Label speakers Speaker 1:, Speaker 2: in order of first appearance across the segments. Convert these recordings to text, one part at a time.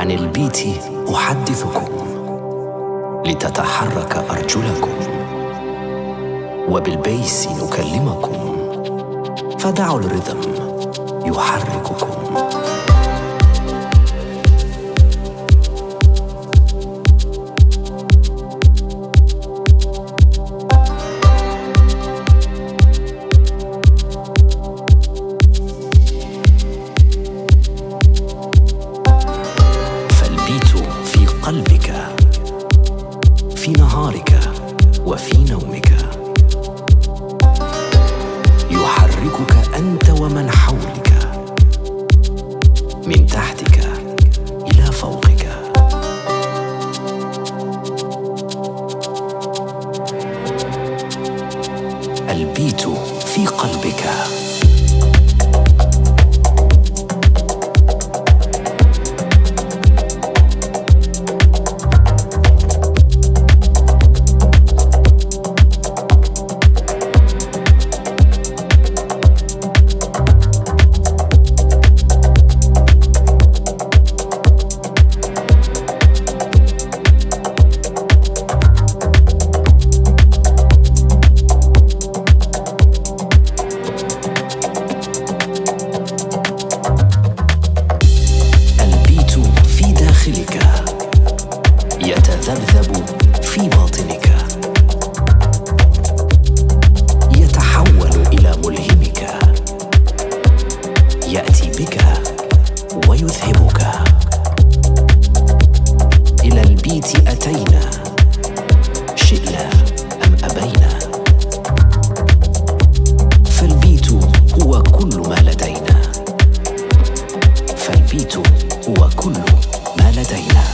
Speaker 1: عن البيت أحدثكم لتتحرك أرجلكم، وبالبيس نكلمكم، فدعوا الرذم يحرككم. في قلبك، في نهارك وفي نومك، يحركك أنت ومن حولك، من تحتك إلى فوقك. البيت في قلبك. يتذبذب في باطنك، يتحول إلى ملهمك، يأتي بك ويذهبك. إلى البيت أتينا، شئنا أم أبينا، فالبيت هو كل ما لدينا، فالبيت هو كل ما لدينا.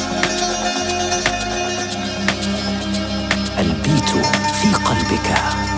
Speaker 1: البيت في قلبك.